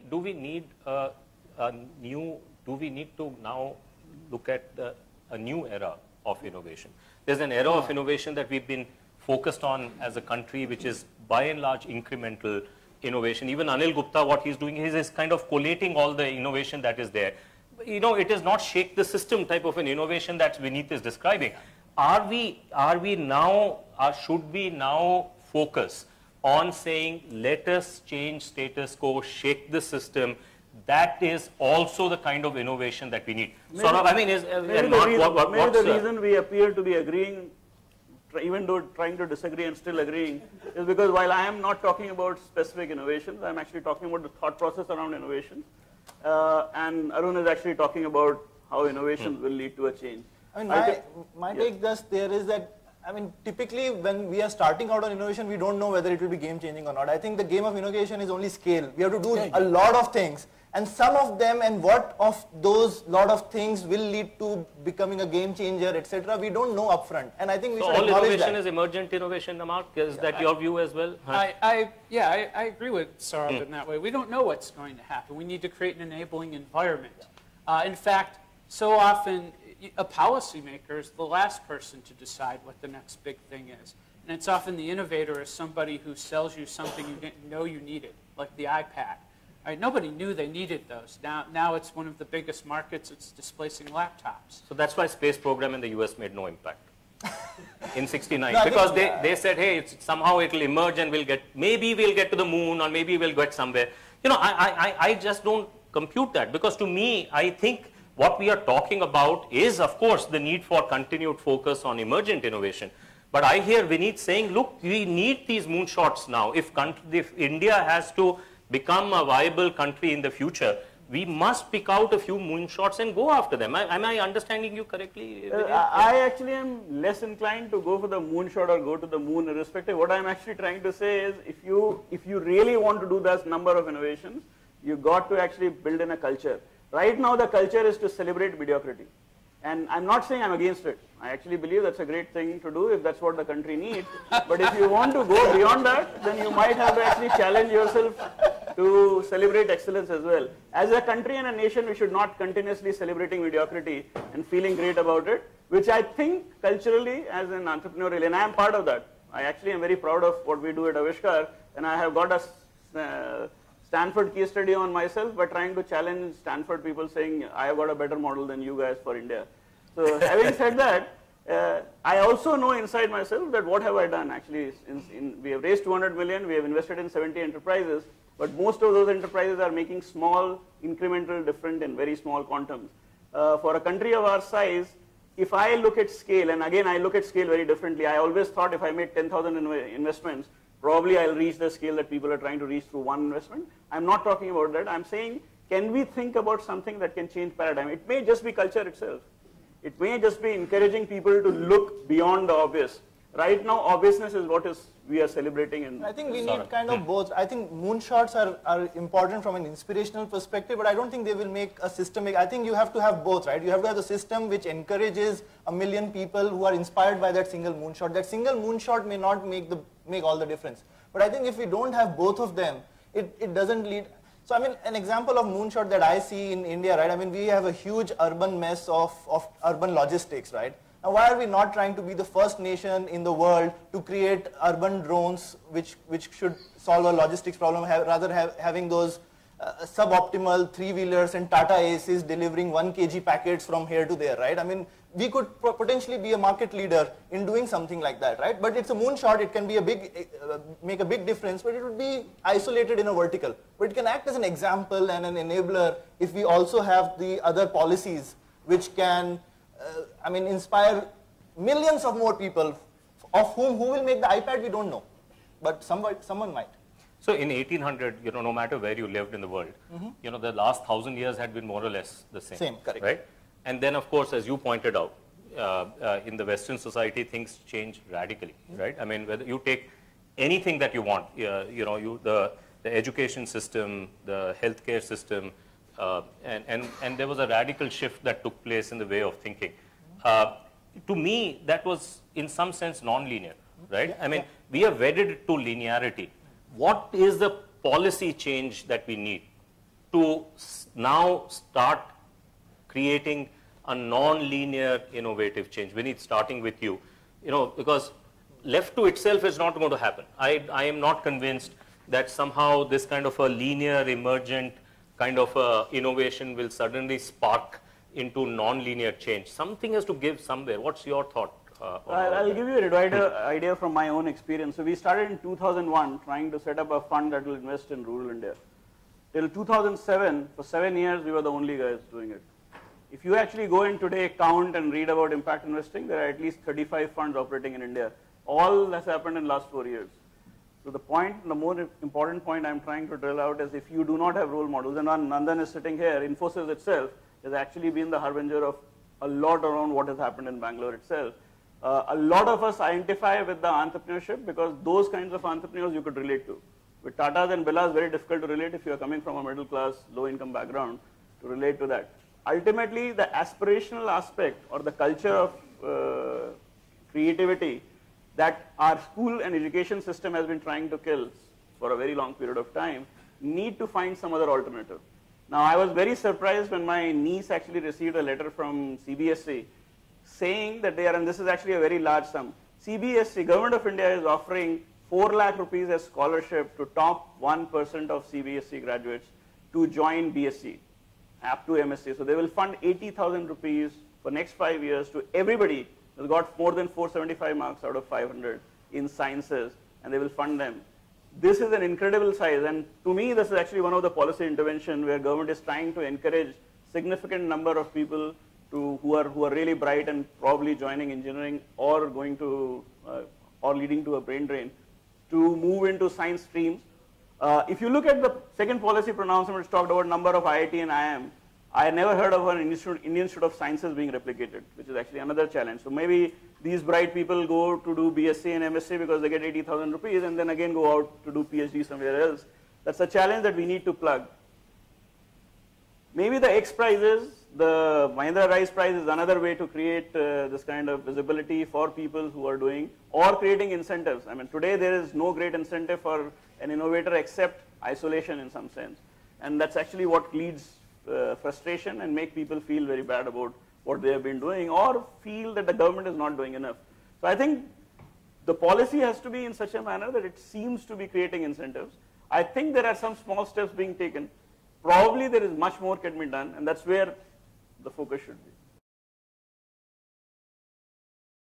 to now look at a new era of innovation? There's an era of innovation that we've been focused on as a country, which is by and large incremental innovation. Even Anil Gupta, what he's doing is kind of collating all the innovation that is there. You know, it is not shake the system type of an innovation that Vineet is describing. Should we now focus on saying, let us change status quo, shake the system? That is also the kind of innovation that we need. Maybe, the reason we appear to be agreeing, even though trying to disagree and still agreeing, is because while I am not talking about specific innovations, I'm actually talking about the thought process around innovation. And Arun is actually talking about how innovations will lead to a change. I mean, my take just there is that, I mean, typically when we are starting out on innovation, we don't know whether it will be game changing or not. I think the game of innovation is only scale. We have to do a lot of things, and some of them, and what of those lot of things will lead to becoming a game changer, etc. We don't know upfront, and I think we should acknowledge that. All innovation is emergent innovation, Namak. Is that your view as well? I agree with Saurabh in that way. We don't know what's going to happen. We need to create an enabling environment. In fact, so often a policymaker is the last person to decide what the next big thing is. And it's often the innovator is somebody who sells you something you didn't know you needed, like the iPad. Right? Nobody knew they needed those. Now it's one of the biggest markets. It's displacing laptops. So that's why space program in the US made no impact in '69, because they said, hey, somehow it'll emerge and maybe we'll get to the moon, or maybe we'll get somewhere. You know, I just don't compute that, because to me, I think what we are talking about is, of course, the need for continued focus on emergent innovation. But I hear Vineet saying, look, we need these moonshots now. If India has to become a viable country in the future, we must pick out a few moonshots and go after them. Am I understanding you correctly? I actually am less inclined to go for the moonshot or go to the moon irrespective. What I'm actually trying to say is, if you really want to do this number of innovations, you got to actually build in a culture. Right now, the culture is to celebrate mediocrity. And I'm not saying I'm against it. I actually believe that's a great thing to do if that's what the country needs. But if you want to go beyond that, then you might have to actually challenge yourself to celebrate excellence as well. As a country and a nation, we should not continuously celebrating mediocrity and feeling great about it, which I think culturally, as an entrepreneurial, and I am part of that. I actually am very proud of what we do at Aavishkaar, and I have got a Stanford case study on myself by trying to challenge Stanford people, saying, I have got a better model than you guys for India. So having said that, I also know inside myself that what have I done actually. We have raised 200 million, we have invested in 70 enterprises, but most of those enterprises are making small, incremental, different and very small quantums. For a country of our size, if I look at scale, and again I look at scale very differently, I always thought if I made 10,000 investments, probably I'll reach the scale that people are trying to reach through one investment. I'm not talking about that. I'm saying, can we think about something that can change paradigm? It may just be culture itself. It may just be encouraging people to look beyond the obvious. Right now, obviousness is what we are celebrating. I think we need kind of both. I think moonshots are important from an inspirational perspective, but I don't think they will make a systemic. I think you have to have both, right? You have to have the system which encourages a million people who are inspired by that single moonshot. That single moonshot may not make all the difference. But I think if we don't have both of them, it doesn't lead. So I mean, an example of moonshot that I see in India, right? I mean, we have a huge urban mess of urban logistics, right? Now, why are we not trying to be the first nation in the world to create urban drones which should solve a logistics problem, having those suboptimal three-wheelers and Tata ACs delivering 1 kg packets from here to there, right? I mean, we could potentially be a market leader in doing something like that, right? But it's a moonshot. It can be make a big difference, but it would be isolated in a vertical. But it can act as an example and an enabler if we also have the other policies which can inspire millions of more people, of who will make the iPad, we don't know, but someone might. So in 1800, no matter where you lived in the world, the last 1,000 years had been more or less the same. Same, correct. Right? And then, of course, as you pointed out, in the Western society, things change radically, right? I mean, whether you take anything that you want, the education system, the healthcare system, and there was a radical shift that took place in the way of thinking. To me, that was in some sense non-linear, right? I mean, we are wedded to linearity. What is the policy change that we need to now start creating a non-linear innovative change. Vineet, starting with you, because left to itself is not going to happen. I am not convinced that somehow this kind of a linear emergent kind of innovation will suddenly spark into non-linear change. Something has to give somewhere. What's your thought? I'll give you an idea from my own experience. So we started in 2001 trying to set up a fund that will invest in rural India. Till 2007, for 7 years, we were the only guys doing it. If you actually go in today, count and read about impact investing, there are at least 35 funds operating in India. All has happened in the last 4 years. So the more important point I'm trying to drill out is if you do not have role models, and Nandan is sitting here, Infosys itself has actually been the harbinger of a lot around what has happened in Bangalore itself. A lot of us identify with the entrepreneurship because those kinds of entrepreneurs you could relate to. With Tatas and Birlas, very difficult to relate if you are coming from a middle class, low income background to relate to that. Ultimately, the aspirational aspect or the culture of creativity that our school and education system has been trying to kill for a very long period of time need to find some other alternative. Now, I was very surprised when my niece actually received a letter from CBSE saying that they are, and this is actually a very large sum. CBSE, Government of India, is offering 4 lakh rupees as scholarship to top 1% of CBSE graduates to join BSc, up to MSc. So they will fund 80,000 rupees for next 5 years to everybody who's got more than 475 marks out of 500 in sciences, and they will fund them. This is an incredible size, and to me, this is actually one of the policy intervention where government is trying to encourage significant number of people who are really bright and probably joining engineering or going to or leading to a brain drain to move into science streams. If you look at the second policy pronouncement, which talked about number of IIT and IIM, I never heard of an Indian Institute of Sciences being replicated, which is actually another challenge. So maybe these bright people go to do BSc and MSc because they get 80,000 rupees and then again go out to do PhD somewhere else. That's a challenge that we need to plug. Maybe the X prizes, the Mahindra Rise Prize is another way to create this kind of visibility for people who are doing, or creating incentives. I mean, today there is no great incentive for an innovator except isolation in some sense. And that's actually what leads frustration and make people feel very bad about what they have been doing or feel that the government is not doing enough. So I think the policy has to be in such a manner that it seems to be creating incentives. I think there are some small steps being taken. Probably there is much more can be done, and that's where the focus should be.